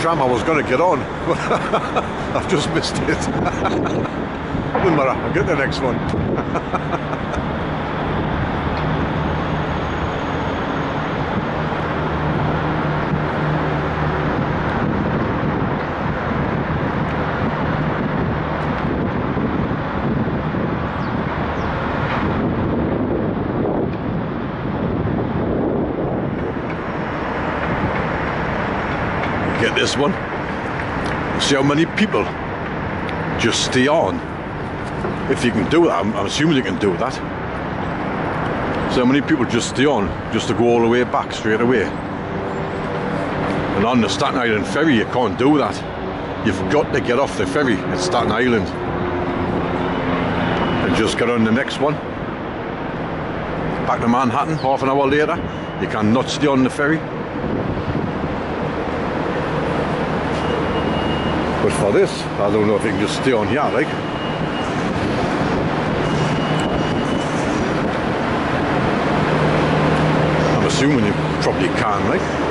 tram I was going to get on, but I've just missed it. Doesn't matter, I'll get the next one. Get this one. See how many people just stay on. If you can do that, I'm assuming you can do that. So many people just stay on just to go all the way back straight away. And on the Staten Island ferry you can't do that. You've got to get off the ferry at Staten Island and just get on the next one back to Manhattan. Half an hour later you cannot stay on the ferry. But for this, I don't know if you can just stay on here, like. I'm assuming you probably can, like.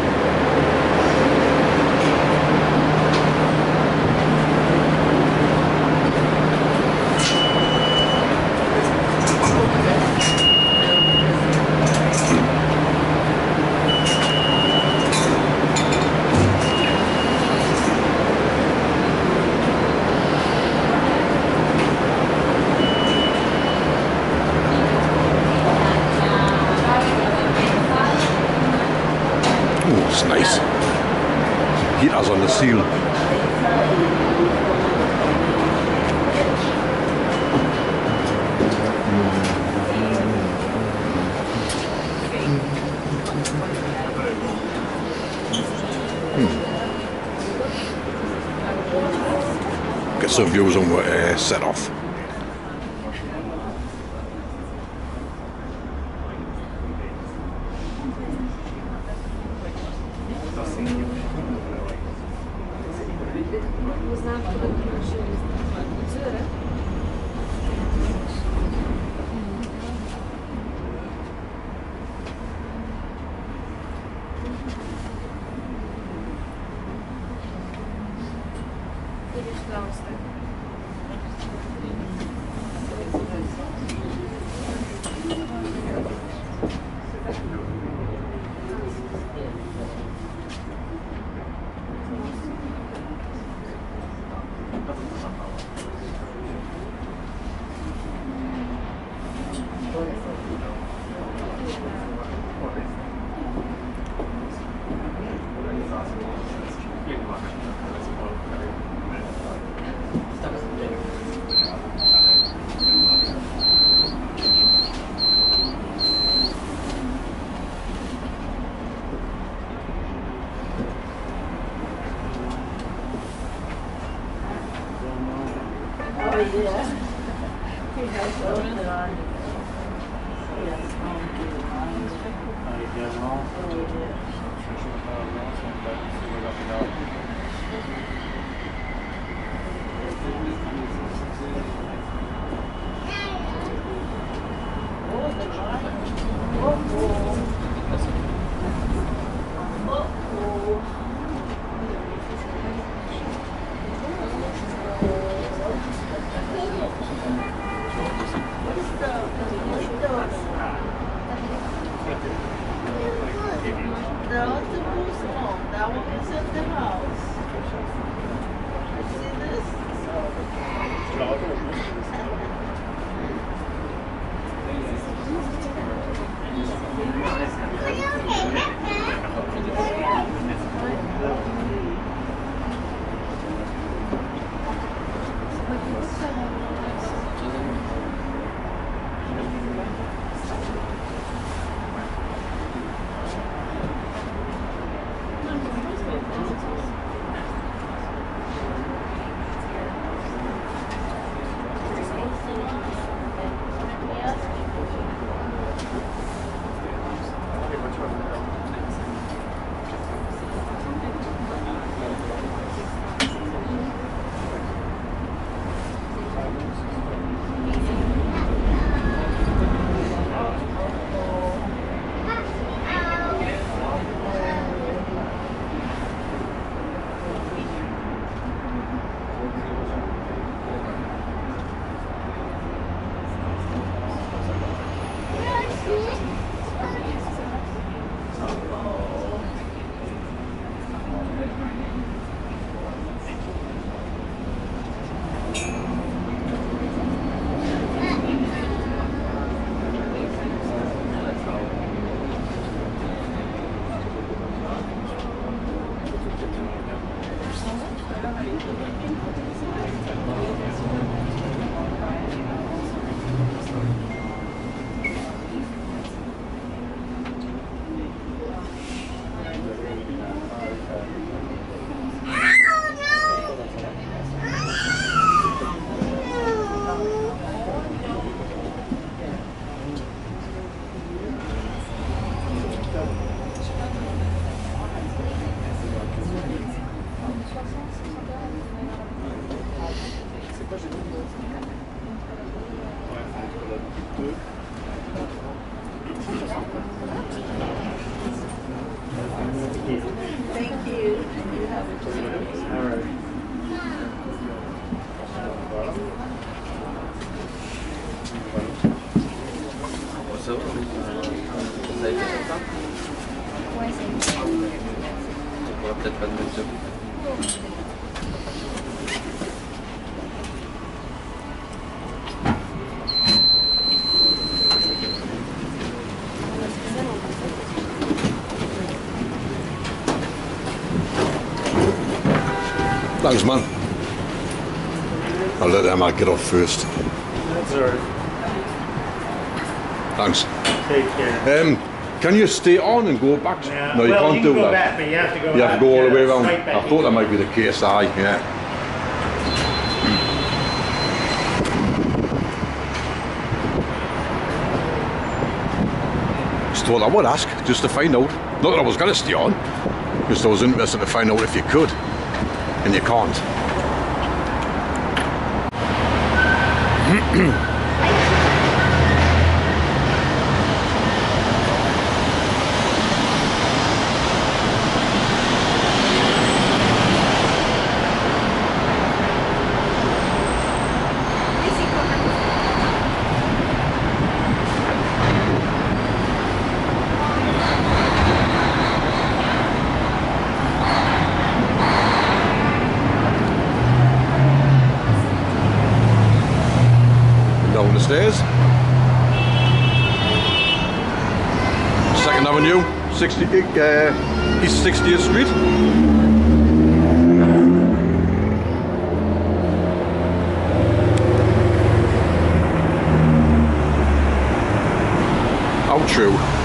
It's nice. Heaters on the seal. Get some views on what set off. ça va. Ça a été sympa. Ouais, c'est On pourra peut-être pas te mettre debout. Thanks, man. I'll let Emma get off first. That's alright. Thanks. Take care. Can you stay on and go back? Yeah. No, you well, can't you do can go that. back, but you have to go. You have to go all the way around. Straight back. I thought that might be the case. Yeah. Just thought I would ask, just to find out. Not that I was going to stay on, just I was interested to find out if you could, and you can't. Down the stairs. 2nd Avenue, East 60th Street. How true.